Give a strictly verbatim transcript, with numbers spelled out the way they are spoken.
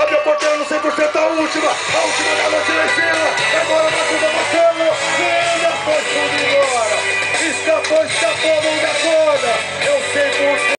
Fábio Portela no cem por cento, a última, a última da noite lá em cima. Agora na curva.